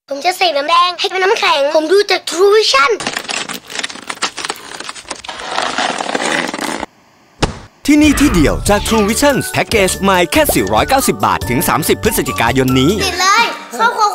ผมจะใส่น้ำแดงให้เป็นน้ำแข็งผมดูจาก True Vision ที่นี่ที่เดียวจาก True Vision แพ็กเกจใหม่แค่490 บาทถึง30 พฤศจิกายนนี้ติดเลยครอบครัว